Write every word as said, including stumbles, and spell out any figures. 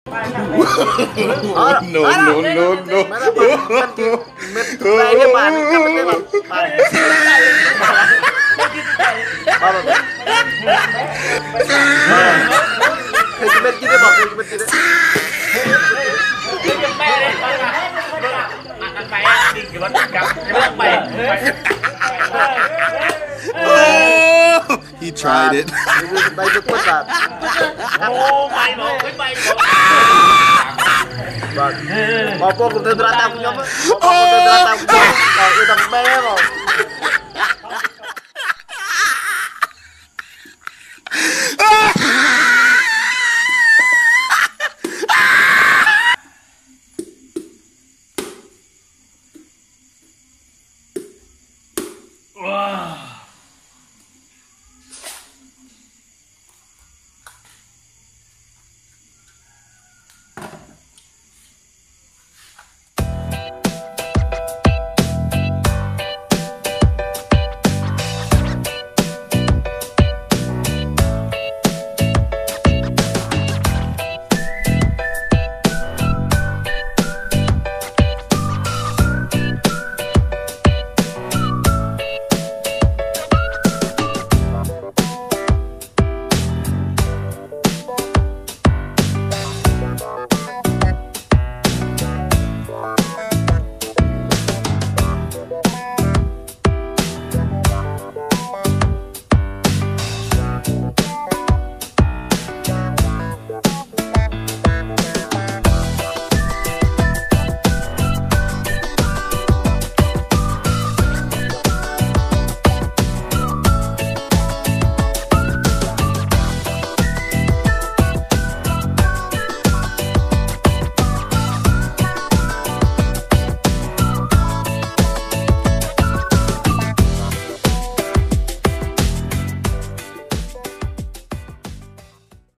no no no no Đây dia bạn, cầm cái bạn. Bạn. Cái bên kia đấy, cái bên kia đấy. Oh, he tried it. Đây được quất bạn. Ô mày bộ cái mày bộ. Vâng. Bỏ cô cũng thấy ra tao cũng nhóm á. Bỏ cô cũng thấy ra tao cũng nhóm. Rồi yêu thằng bé rồi.